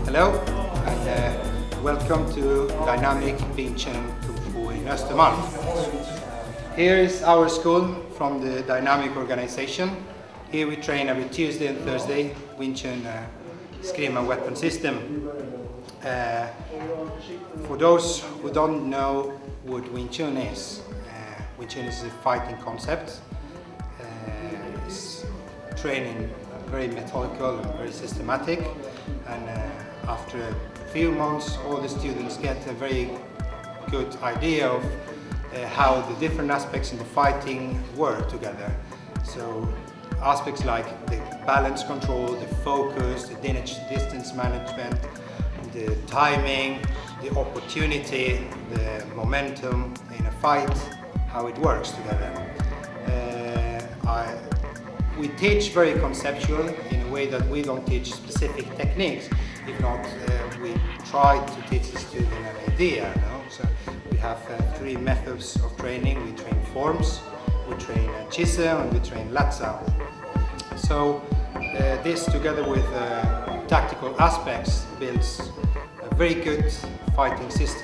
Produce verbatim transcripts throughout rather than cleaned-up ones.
Hello and uh, welcome to Dynamic Wing Chun Kung Fu in Östermalm. Here is our school from the Dynamic organization. Here we train every Tuesday and Thursday Wing Chun uh, Eskrima weapon system. Uh, for those who don't know what Wing Chun is, uh, Wing Chun is a fighting concept. Uh, it's training very methodical and very systematic, and uh, after a few months all the students get a very good idea of uh, how the different aspects in the fighting work together. So aspects like the balance control, the focus, the distance management, the timing, the opportunity, the momentum in a fight, how it works together. Uh, I, we teach very conceptual in a way that we don't teach specific techniques. If not, uh, we try to teach the student an idea. No? So we have uh, three methods of training. We train forms, we train uh, Chisa, and we train Latsao. So uh, this, together with uh, tactical aspects, builds a very good fighting system.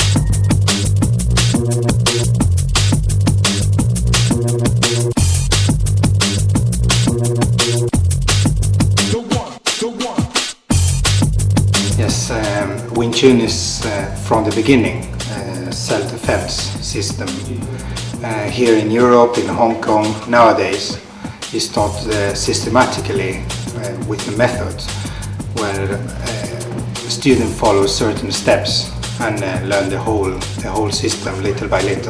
Yes, um, Wing Chun is uh, from the beginning a self-defense system. Uh, here in Europe, in Hong Kong, nowadays is taught uh, systematically uh, with the method where uh, the student follows certain steps and uh, learn the whole, the whole system little by little.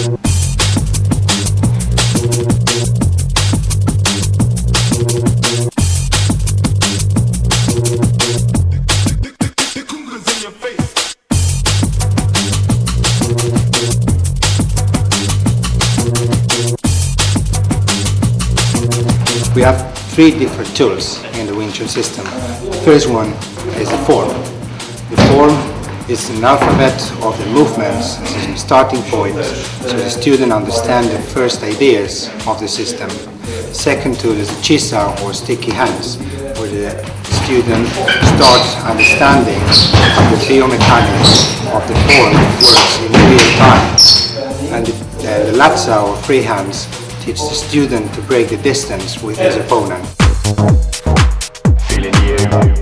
We have three different tools in the Wing Chun system. The first one is the form. The form is an alphabet of the movements as a starting point, so the student understands the first ideas of the system. The second tool is the Chisa, or sticky hands, where the student starts understanding how the biomechanics of the form works in real time. And the, uh, the Latsao, or free hands, teach the student to break the distance with his opponent. Feeling you.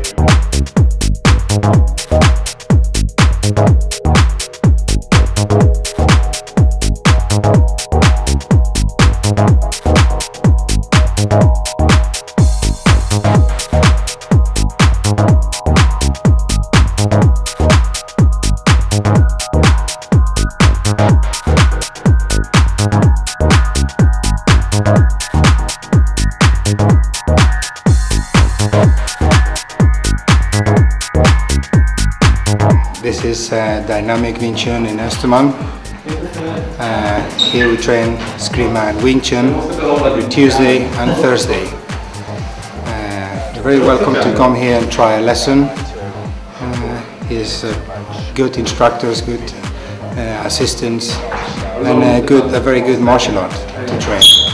This is uh, Dynamic Wing Chun in Östermalm. Uh, here we train Eskrima and Wing Chun every Tuesday and Thursday. Uh, you're very welcome to come here and try a lesson. Uh, he's uh, good instructors, good uh, assistants, and a, good, a very good martial art to train.